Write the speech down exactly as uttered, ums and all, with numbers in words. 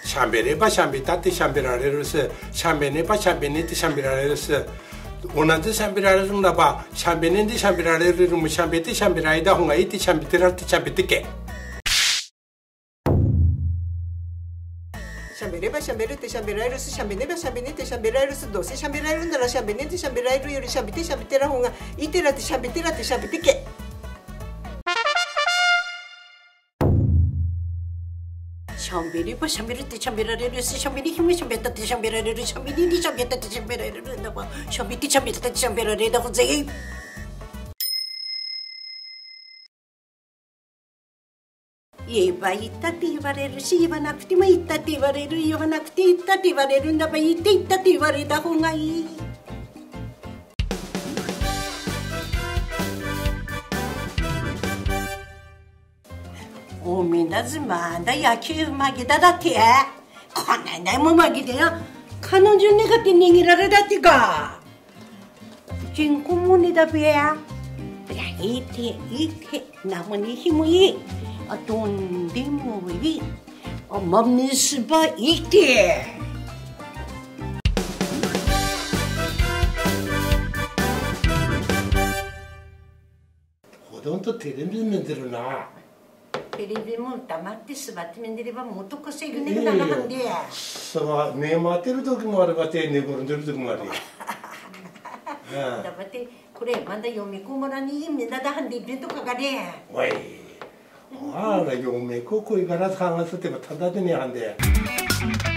しゃべればしゃべったってしゃべられるし、しゃべればしゃべねってしゃべられるし、同じしゃべられるんだば、しゃべねんでしゃべられるよりもしゃべってしゃべられた方がいいってしゃべってられてしゃべってけ。 しゃべればしゃべるってしゃべられるし、しゃべればしゃべねってしゃべられるし、どうせしゃべられるんならしゃべねってしゃべられるよりしゃべってしゃべってら方がいいってらってしゃべってらってしゃべってけ。しゃべればしゃべるってしゃべられるし、しゃべりひもしゃべったってしゃべられるし、しゃべりにしゃべったってしゃべられるんだわ。しゃべってしゃべったってしゃべられるだぜ。言えば言ったって言われるし、言わなくても言ったって言われる、言わなくて言ったって言われるんだば、言って言ったって言われた方がいい。おめだずまだ野球負けだだって。こんなにも負けてよ。彼女ねがって逃げられだってか。人口もねだべや。いいていいて、なもにひもいい。あどんでもいい。あまみすばいいて。 ほとんどテレビ見てるな。 テレビも黙って座って見てればもっと稼ぐねがならんで。 そう寝待ってる時もあればて寝転んでる時もあるよ。 だばってこれまだ読み込まらにみんなだはんでイベントかがね。 おい。あら嫁ここいから探すってばただでねはんで。